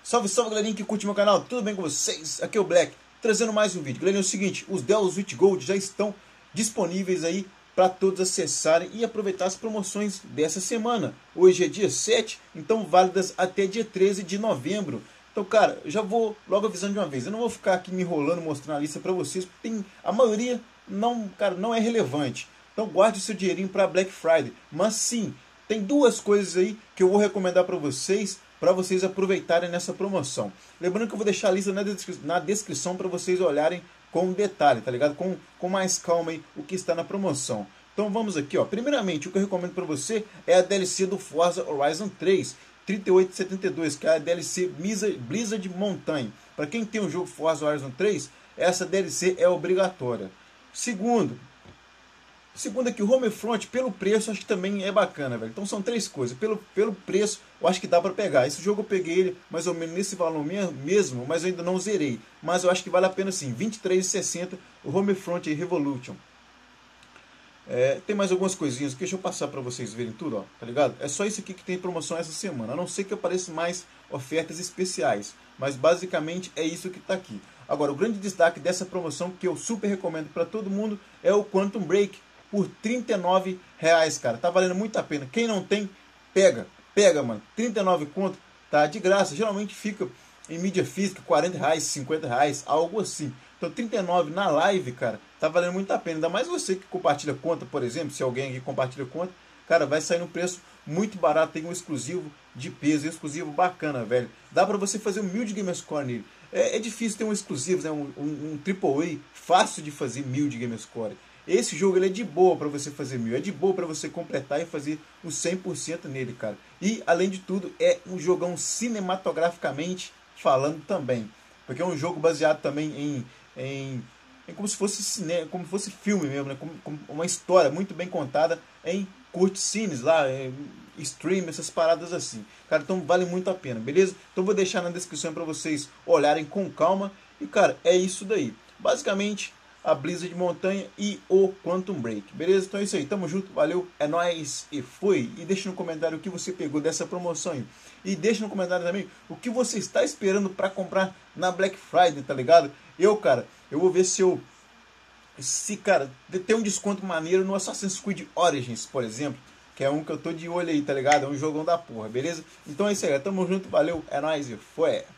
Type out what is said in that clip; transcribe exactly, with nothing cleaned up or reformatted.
Salve, salve, galerinha que curte meu canal, tudo bem com vocês? Aqui é o Black, trazendo mais um vídeo. Galerinha, é o seguinte, os Dell Switch Gold já estão disponíveis aí para todos acessarem e aproveitar as promoções dessa semana. Hoje é dia sete, então válidas até dia treze de novembro. Então, cara, eu já vou logo avisando de uma vez, eu não vou ficar aqui me enrolando, mostrando a lista para vocês, porque tem, a maioria não, cara, não é relevante. Então guarde o seu dinheirinho para Black Friday, mas sim, tem duas coisas aí que eu vou recomendar para vocês, para vocês aproveitarem nessa promoção. Lembrando que eu vou deixar a lista na, descri na descrição para vocês olharem com detalhe, tá ligado? Com, com mais calma aí o que está na promoção. Então vamos aqui, ó. Primeiramente, o que eu recomendo para você é a D L C do Forza Horizon três, trinta e oito setenta e dois, que é a D L C Blizzard Mountain. Para quem tem o jogo Forza Horizon três, essa D L C é obrigatória. Segundo, Segundo aqui, o Homefront, pelo preço, acho que também é bacana, velho. Então são três coisas. Pelo, pelo preço, eu acho que dá pra pegar. Esse jogo eu peguei ele mais ou menos nesse valor mesmo, mas eu ainda não zerei. Mas eu acho que vale a pena sim. vinte e três reais e sessenta centavos o Homefront Revolution. É, tem mais algumas coisinhas aqui, deixa eu passar pra vocês verem tudo, ó, tá ligado? É só isso aqui que tem promoção essa semana, a não ser que apareçam mais ofertas especiais. Mas basicamente é isso que tá aqui. Agora, o grande destaque dessa promoção, que eu super recomendo pra todo mundo, é o Quantum Break. Por trinta e nove reais, cara. Tá valendo muito a pena. Quem não tem, pega. Pega, mano. trinta e nove conto, tá de graça. Geralmente fica em mídia física, quarenta reais, cinquenta reais, algo assim. Então trinta e nove na live, cara, tá valendo muito a pena. Ainda mais você que compartilha conta, por exemplo. Se alguém aqui compartilha conta, cara, vai sair num preço muito barato. Tem um exclusivo de peso, um exclusivo bacana, velho. Dá pra você fazer um mil de Gamerscore nele. É, é difícil ter um exclusivo, né? um, um, um Triple A fácil de fazer mil de Gamerscore. Esse jogo ele é de boa para você fazer mil, é de boa para você completar e fazer o cem por cento nele, cara. E, além de tudo, é um jogão cinematograficamente falando também. Porque é um jogo baseado também em, em, em como se fosse cinema, como se fosse filme mesmo, né? Como, como uma história muito bem contada em cutscenes lá, em stream, essas paradas assim. Cara, então vale muito a pena, beleza? Então vou deixar na descrição para vocês olharem com calma. E, cara, é isso daí. Basicamente, a Blizzard Montanha e o Quantum Break, beleza? Então é isso aí, tamo junto, valeu, é nóis e fui. E deixa no comentário o que você pegou dessa promoção aí. E deixa no comentário também o que você está esperando para comprar na Black Friday, tá ligado? Eu, cara, eu vou ver se eu, se, cara, tem um desconto maneiro no Assassin's Creed Origins, por exemplo, que é um que eu tô de olho aí, tá ligado? É um jogão da porra, beleza? Então é isso aí, tamo junto, valeu, é nóis e foi.